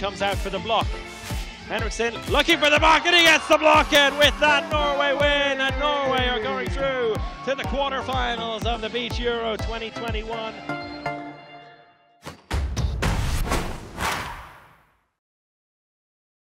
comes out for the block. Henriksen looking for the block, and he gets the block in with that Norway win, and Norway are going through to the quarterfinals of the Beach Euro 2021.